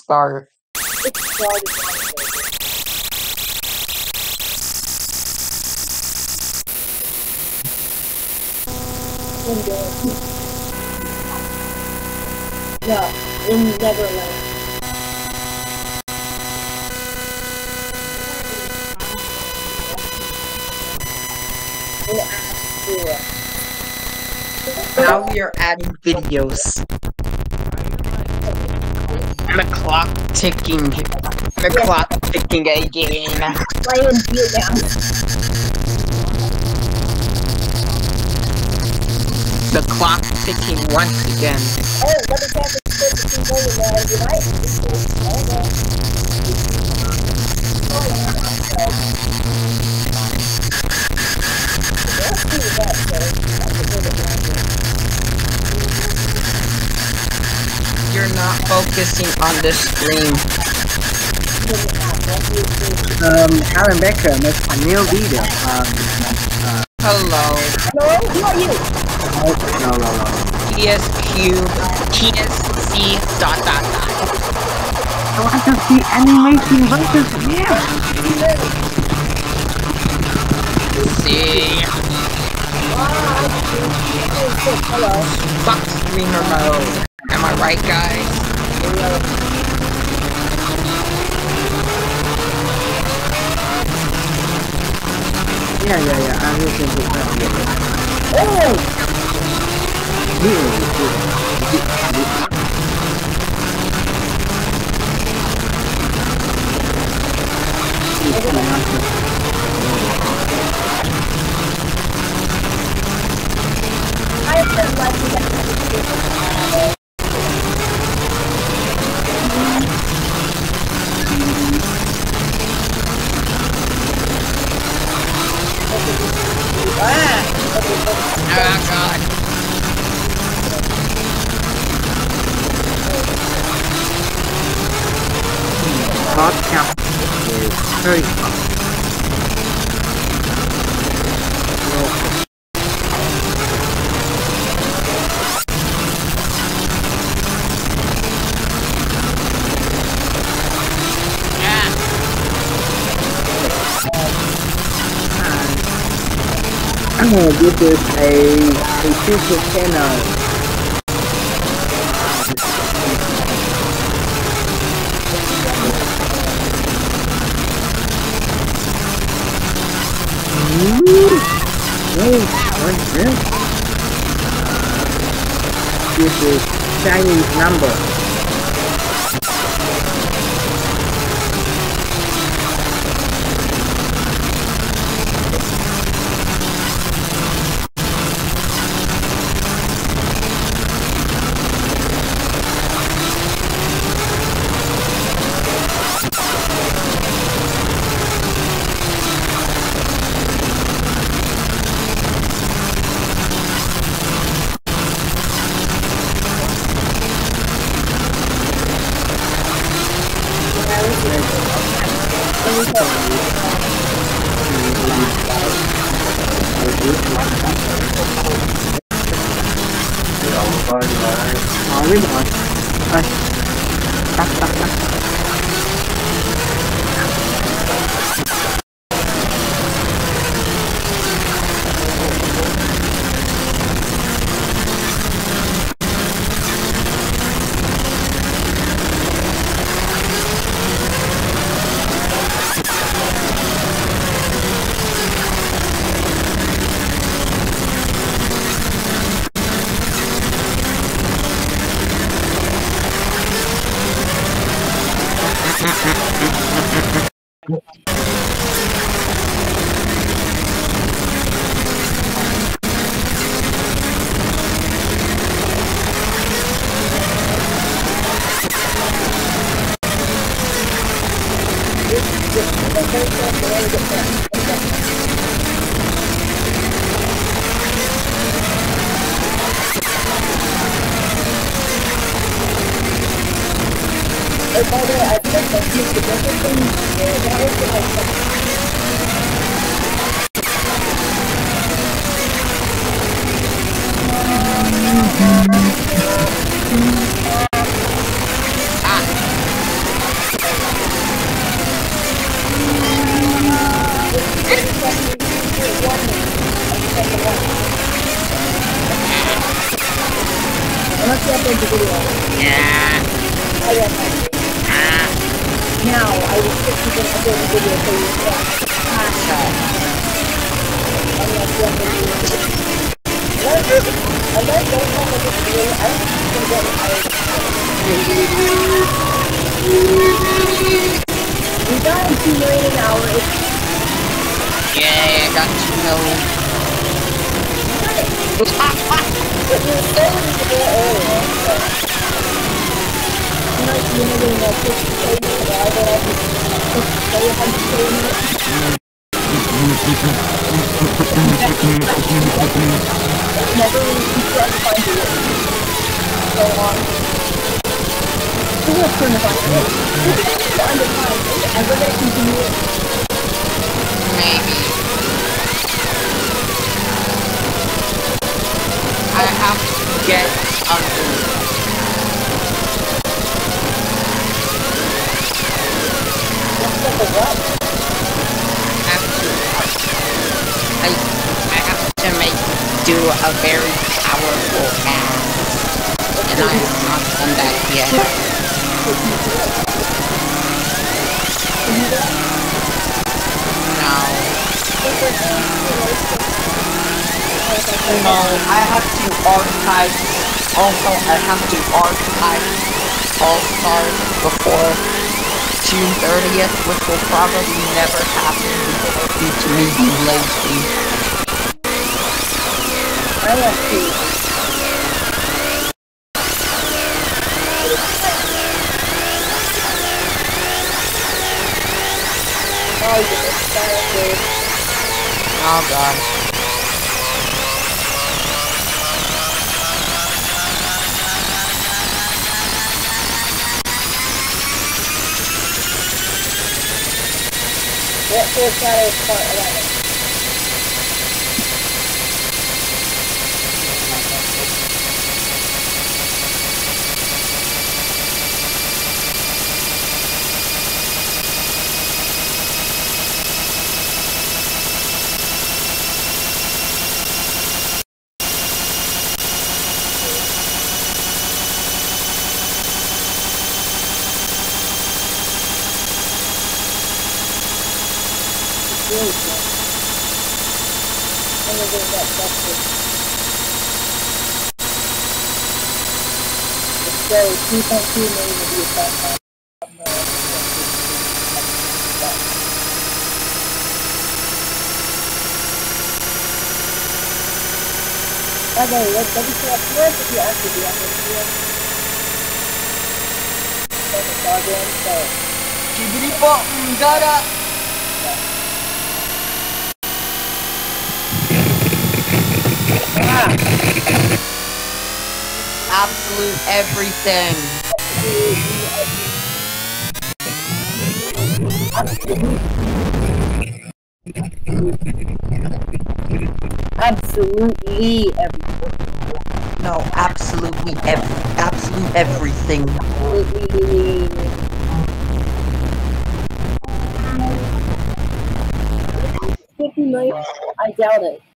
start. It started. No, in Neverland. Now we are adding videos. The clock ticking. The clock ticking again. Play and be it down. The clock ticking once again. Oh, let me tap the you might. You're not focusing on the screen. Aaron Becker makes a new video. Hello. Hello, who are you? No. TSQ, TSC, dot. I want to see animation versus here. See. Hello. Fuck streamer mode. Am I right, guys? Yeah. I'm listening to that. Oh! I've been liking that. Oh god. Podcast is very fun. This is a YouTube channel. What's this? This is Chinese number. the video. Yeah. I am. Now, I will skip to the end of the video so you can catch up. Unless you have to do it. Unless don't come with this video, I'm just gonna get tired. We got 2 million an hour. Yeah, I got 2 million. It was so earlier. You know, when I push the table, I go out and push the table on the table. Never really try to find it. So on. Who will turn the fire? This is the undefined. Is it ever going to continue? Maybe. I have to get under. I have to do a very powerful act, and I have not done that yet. No, I have to archive. Also, I have to archive All-Stars before June 30th, which will probably never happen due to me being lazy. I have to. Oh gosh. What Four Shadows Part 11? Really good. I'm gonna get that justice. So 2.2 million will be at that time. By the way, what did you actually do after the video? So the dog one, so Shibbity bum, dada! Absolute everything. Absolutely everything. No, absolute everything. Absolutely. 50 million? I doubt it.